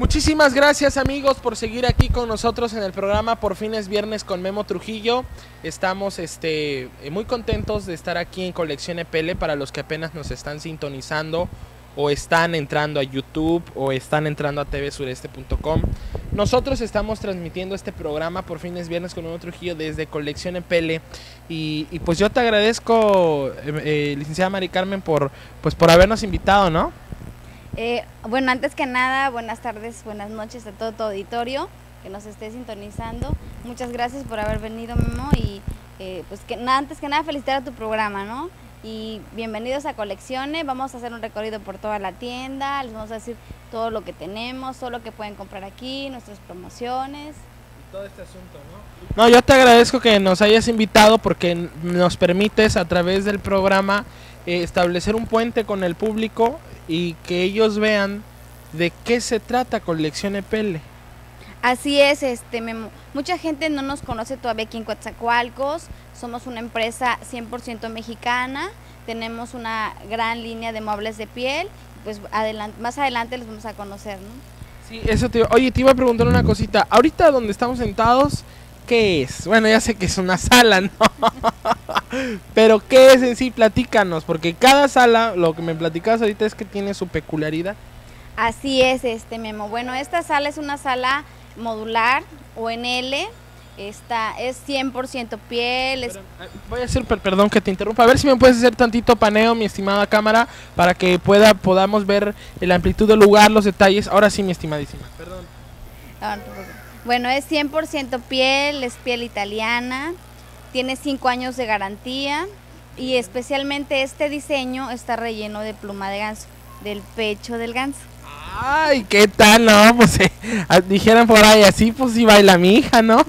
Muchísimas gracias, amigos, por seguir aquí con nosotros en el programa Por fin es viernes con Memo Trujillo. Estamos muy contentos de estar aquí en Colección EPL. Para los que apenas nos están sintonizando o están entrando a YouTube o están entrando a tvsureste.com, nosotros estamos transmitiendo este programa Por fin es viernes con Memo Trujillo desde Colección EPL. Y pues yo te agradezco, licenciada Mari Carmen, por habernos invitado, ¿no? Bueno, antes que nada, buenas tardes, buenas noches a todo tu auditorio que nos esté sintonizando. Muchas gracias por haber venido, Memo, y antes que nada felicitar a tu programa, ¿no? Y bienvenidos a Colecciones. Vamos a hacer un recorrido por toda la tienda, les vamos a decir todo lo que tenemos, todo lo que pueden comprar aquí, nuestras promociones. Y todo este asunto, ¿no? No, yo te agradezco que nos hayas invitado porque nos permites a través del programa establecer un puente con el público y que ellos vean de qué se trata Colección EPL. Así es, Memo. Mucha gente no nos conoce todavía aquí en Coatzacoalcos. Somos una empresa 100% mexicana, tenemos una gran línea de muebles de piel, pues más adelante los vamos a conocer, ¿no? Sí, eso oye, te iba a preguntar una cosita. Ahorita donde estamos sentados, ¿qué es? Bueno, ya sé que es una sala, ¿no? Pero ¿qué es en sí? Platícanos, porque cada sala, lo que me platicabas ahorita es que tiene su peculiaridad. Así es, Memo. Bueno, esta sala es una sala modular o en L. Esta es 100% piel. Voy a hacer, perdón que te interrumpa, a ver si me puedes hacer tantito paneo, mi estimada cámara, para que podamos ver la amplitud del lugar, los detalles. Ahora sí, mi estimadísima, perdón. Bueno, es 100% piel, es piel italiana, tiene 5 años de garantía y especialmente este diseño está relleno de pluma de ganso, del pecho del ganso. Ay, ¿qué tal? No, pues dijeran por ahí, así pues sí baila mi hija, ¿no?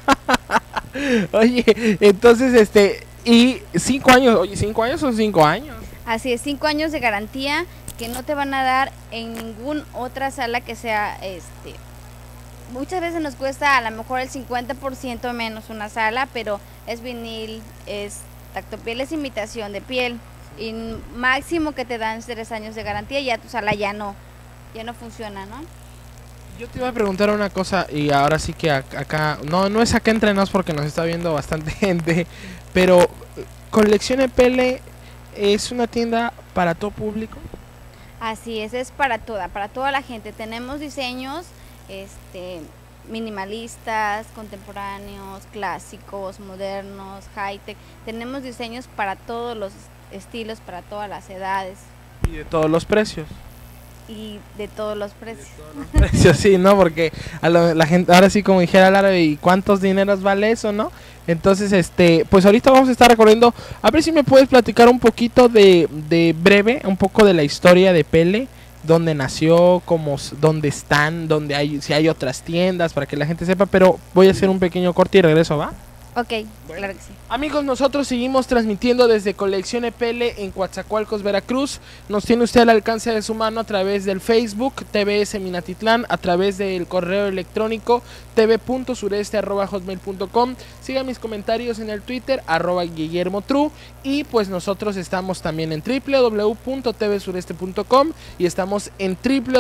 Oye, entonces y 5 años, oye, 5 años son 5 años. Así es, 5 años de garantía que no te van a dar en ninguna otra sala que sea muchas veces nos cuesta a lo mejor el 50% menos una sala, pero es vinil, es tactopiel, es imitación de piel. Y máximo que te dan 3 años de garantía, ya tu sala ya no funciona, ¿no? Yo te iba a preguntar una cosa y ahora sí que acá, no es acá entre nos porque nos está viendo bastante gente, pero Colección EPL es una tienda para todo público. Así es para toda la gente. Tenemos diseños minimalistas, contemporáneos, clásicos, modernos, high-tech. Tenemos diseños para todos los estilos, para todas las edades. Y de todos los precios. Y de todos los precios. Sí, ¿no? Porque la gente, ahora sí, como dijera el árabe, ¿y cuántos dineros vale eso, no? Entonces, pues ahorita vamos a estar recorriendo. A ver si me puedes platicar un poquito de breve, un poco de la historia de EPL. Dónde nació, dónde están, si hay otras tiendas, para que la gente sepa, pero voy a hacer un pequeño corte y regreso, ¿va? Ok, bueno, claro que sí. Amigos, nosotros seguimos transmitiendo desde Colección EPL en Coatzacoalcos, Veracruz. Nos tiene usted al alcance de su mano a través del Facebook, TVS Minatitlán, a través del correo electrónico tv.sureste@hotmail.com. Siga mis comentarios en el Twitter, @GuillermoTru. Y pues nosotros estamos también en www.tvsureste.com y estamos en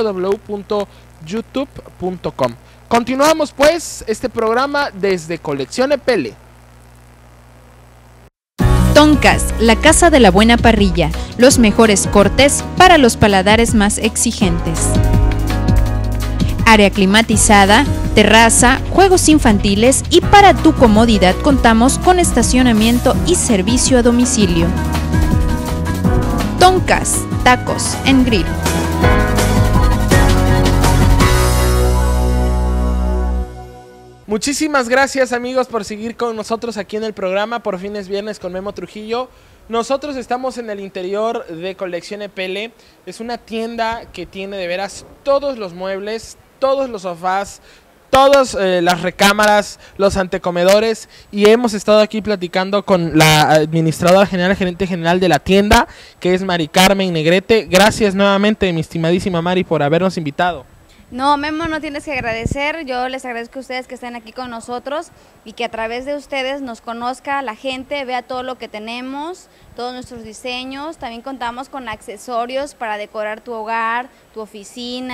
www.youtube.com. Continuamos pues este programa desde Colección EPL. Toncas, la casa de la buena parrilla, los mejores cortes para los paladares más exigentes. Área climatizada, terraza, juegos infantiles y para tu comodidad contamos con estacionamiento y servicio a domicilio. Toncas, tacos en grill. Muchísimas gracias, amigos, por seguir con nosotros aquí en el programa Por fin es viernes con Memo Trujillo. Nosotros estamos en el interior de Colección EPL. Es una tienda que tiene de veras todos los muebles, todos los sofás, todas las recámaras, los antecomedores, y hemos estado aquí platicando con la administradora general, gerente general de la tienda, que es Mari Carmen Negrete. Gracias nuevamente, mi estimadísima Mari, por habernos invitado. No, Memo, no tienes que agradecer. Yo les agradezco a ustedes que estén aquí con nosotros y que a través de ustedes nos conozca la gente, vea todo lo que tenemos, todos nuestros diseños. También contamos con accesorios para decorar tu hogar, tu oficina,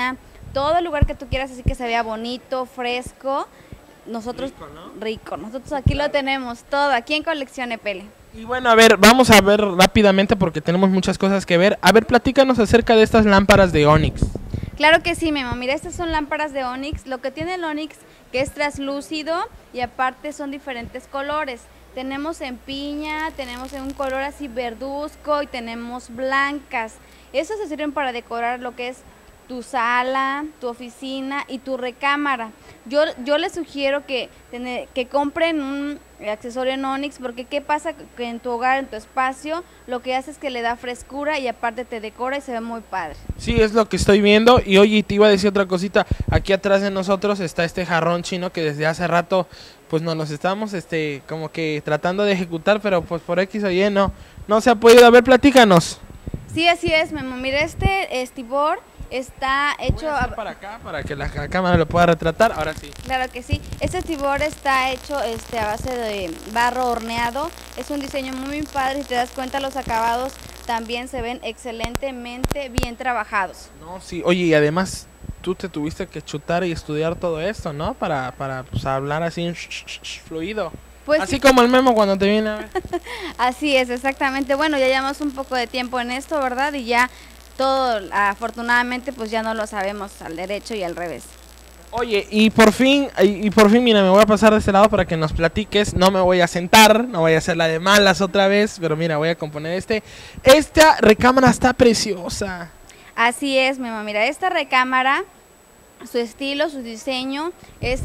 todo el lugar que tú quieras, así que se vea bonito, fresco. Nosotros, Rico, ¿no? rico, nosotros aquí lo tenemos todo, aquí en Colección Pele. Y bueno, a ver, vamos a ver rápidamente porque tenemos muchas cosas que ver. A ver, platícanos acerca de estas lámparas de Onix. Claro que sí, Memo. Mira, estas son lámparas de Onix. Lo que tiene el Onix que es traslúcido y aparte son diferentes colores. Tenemos en piña, tenemos en un color así verduzco y tenemos blancas. Estos se sirven para decorar lo que es tu sala, tu oficina y tu recámara. Yo les sugiero que compren un accesorio en Onix, porque ¿qué pasa? Que en tu hogar, en tu espacio, lo que hace es que le da frescura y aparte te decora y se ve muy padre. Sí, es lo que estoy viendo. Y oye, te iba a decir otra cosita. Aquí atrás de nosotros está este jarrón chino que desde hace rato pues nos estábamos como que tratando de ejecutar, pero pues por X o Y no se ha podido. A ver, platícanos. Sí, así es, Memo. Mira, este estibor está hecho para acá, para que la cámara lo pueda retratar. Ahora sí. Claro que sí. Este estibor está hecho a base de barro horneado. Es un diseño muy padre. Si te das cuenta, los acabados también se ven excelentemente bien trabajados. No, sí. Oye, y además tú te tuviste que chutar y estudiar todo esto, ¿no? Para pues, hablar así fluido. Pues así como el Memo cuando te viene a ver. Así es, exactamente. Bueno, ya llevamos un poco de tiempo en esto, ¿verdad? Y ya todo, afortunadamente, pues ya no lo sabemos al derecho y al revés. Oye, y por fin, mira, me voy a pasar de este lado para que nos platiques. No me voy a sentar, no voy a hacer la de malas otra vez, pero mira, voy a componer Esta recámara está preciosa. Así es, Memo. Mira, esta recámara, su estilo, su diseño, es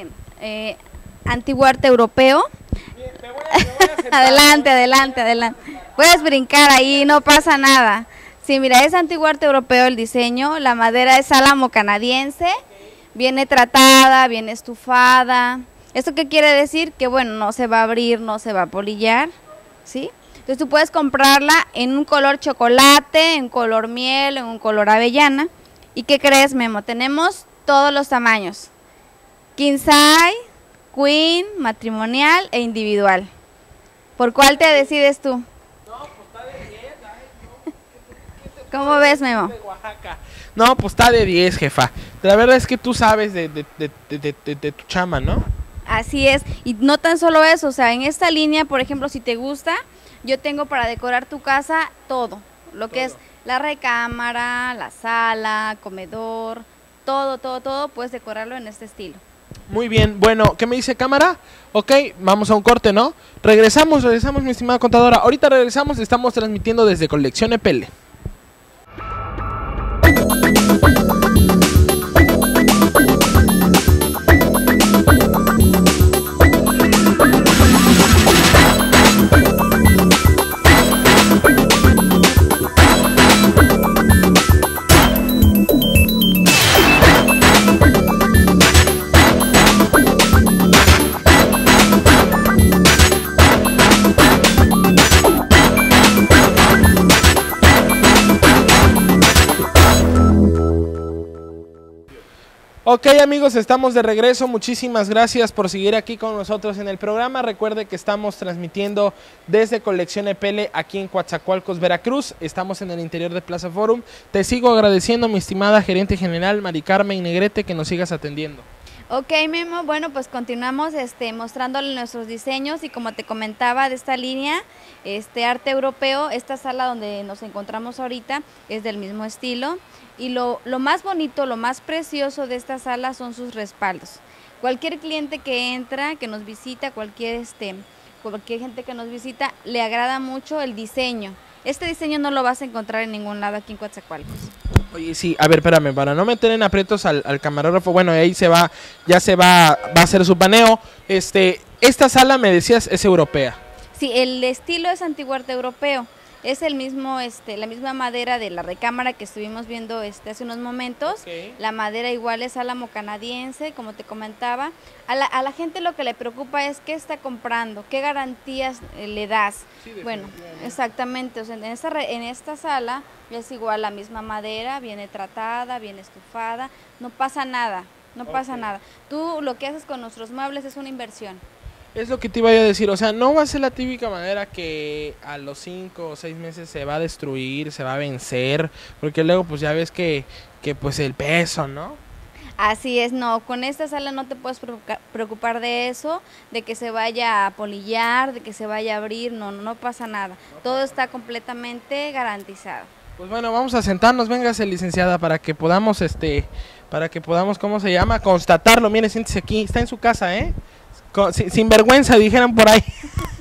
antiguo arte europeo. Bien, me voy a sentar. Adelante. Puedes brincar ahí, no pasa nada. Sí, mira, es antiguo arte europeo el diseño. La madera es álamo canadiense. Viene tratada, viene estufada. ¿Esto qué quiere decir? Que bueno, no se va a abrir, no se va a polillar, ¿sí? Entonces tú puedes comprarla en un color chocolate, en color miel, en un color avellana. ¿Y qué crees, Memo? Tenemos todos los tamaños. King size, queen, matrimonial e individual. ¿Por cuál te decides tú? No, pues está de 10. ¿Cómo ves, Memo? De Oaxaca. No, pues está de 10, jefa. La verdad es que tú sabes de tu chama, ¿no? Así es. Y no tan solo eso, o sea, en esta línea, por ejemplo, si te gusta, yo tengo para decorar tu casa todo. Lo que es la recámara, la sala, comedor, todo, puedes decorarlo en este estilo. Muy bien, bueno, ¿qué me dice cámara? Ok, vamos a un corte, ¿no? Regresamos, mi estimada contadora. Ahorita regresamos, estamos transmitiendo desde Colección Pele. Ok, amigos, estamos de regreso. Muchísimas gracias por seguir aquí con nosotros en el programa. Recuerde que estamos transmitiendo desde Colección Pele aquí en Coatzacoalcos, Veracruz. Estamos en el interior de Plaza Forum. Te sigo agradeciendo, mi estimada gerente general Mari Carmen Negrete, que nos sigas atendiendo. Ok, Memo, bueno, pues continuamos mostrándole nuestros diseños y como te comentaba de esta línea, arte europeo, esta sala donde nos encontramos ahorita es del mismo estilo. Y lo más bonito, lo más precioso de esta sala son sus respaldos. Cualquier cliente que entra, que nos visita, cualquier gente que nos visita, le agrada mucho el diseño. Este diseño no lo vas a encontrar en ningún lado aquí en Coatzacoalcos. Oye, sí, a ver, espérame, para no meter en aprietos al camarógrafo, bueno, ahí va a hacer su paneo. Esta sala, me decías, es europea. Sí, el estilo es antiguo arte europeo. Es el mismo, la misma madera de la recámara que estuvimos viendo hace unos momentos. Okay. La madera igual es álamo canadiense, como te comentaba. A la gente lo que le preocupa es qué está comprando, qué garantías le das. Sí, bueno, exactamente. O sea, en esta sala es igual la misma madera, viene tratada, viene estufada, no pasa nada, no pasa nada. Tú lo que haces con nuestros muebles es una inversión. Es lo que te iba a decir, o sea, no va a ser la típica manera que a los 5 o 6 meses se va a destruir, se va a vencer, porque luego pues ya ves que pues el peso, ¿no? Así es, no, con esta sala no te puedes preocupar de eso, de que se vaya a polillar, de que se vaya a abrir, no pasa nada. Todo está completamente garantizado. Pues bueno, vamos a sentarnos, véngase licenciada, para que podamos, ¿cómo se llama? Constatarlo. Mire, siéntese aquí, está en su casa, ¿eh? Sin vergüenza, dijeran por ahí.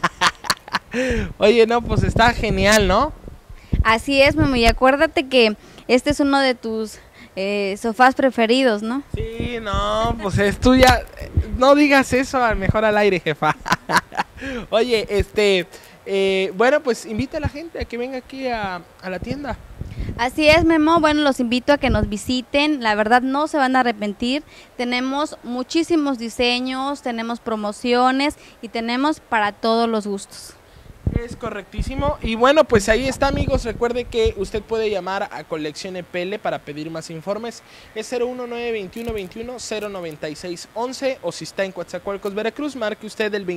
Oye, no, pues está genial, ¿no? Así es, Memo, y acuérdate que este es uno de tus sofás preferidos, ¿no? Sí, no, pues es tuya. No digas eso, mejor al aire, jefa. Oye, bueno, pues invita a la gente a que venga aquí a la tienda. Así es, Memo. Bueno, los invito a que nos visiten. La verdad no se van a arrepentir. Tenemos muchísimos diseños, tenemos promociones y tenemos para todos los gustos. Es correctísimo. Y bueno, pues ahí está, amigos. Recuerde que usted puede llamar a Colección Pele para pedir más informes. Es 019-2121-09611 o si está en Coatzacoalcos, Veracruz, marque usted el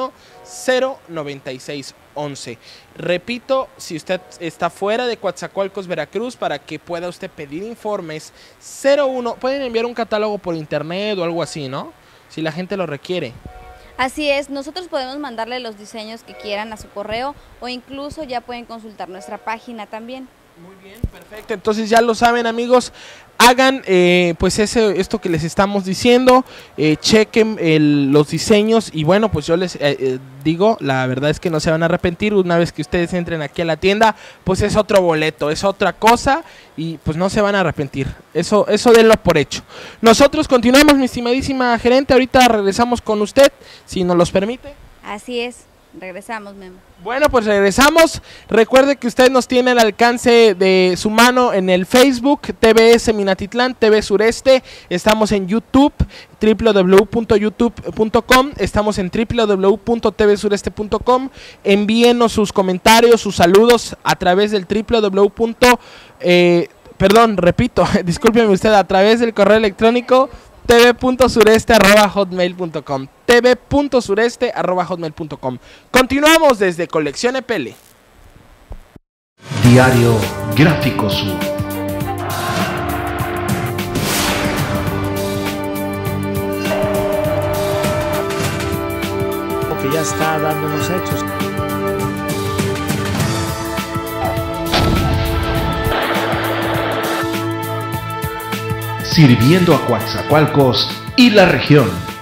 21-09611. Repito, si usted está fuera de Coatzacoalcos, Veracruz, para que pueda usted pedir informes, 01, pueden enviar un catálogo por internet o algo así, ¿no? Si la gente lo requiere. Así es, nosotros podemos mandarle los diseños que quieran a su correo o incluso ya pueden consultar nuestra página también. Muy bien, perfecto. Entonces ya lo saben, amigos, hagan pues esto que les estamos diciendo, chequen los diseños y bueno, pues yo les digo, la verdad es que no se van a arrepentir. Una vez que ustedes entren aquí a la tienda, pues es otro boleto, es otra cosa y pues no se van a arrepentir. Eso denlo por hecho. Nosotros continuamos, mi estimadísima gerente, ahorita regresamos con usted, si nos los permite. Así es. Regresamos, Memo. Bueno, pues regresamos. Recuerde que usted nos tiene al alcance de su mano en el Facebook, TVS Minatitlán, TV Sureste. Estamos en YouTube, www.youtube.com. Estamos en www.tvsureste.com. Envíenos sus comentarios, sus saludos a través del discúlpeme usted, a través del correo electrónico tv.sureste@hotmail.com. tv.sureste@hotmail.com. Continuamos desde Colección Pele. Diario Gráfico Sur. Que ya está dándonos hechos. Sirviendo a Coatzacoalcos y la región.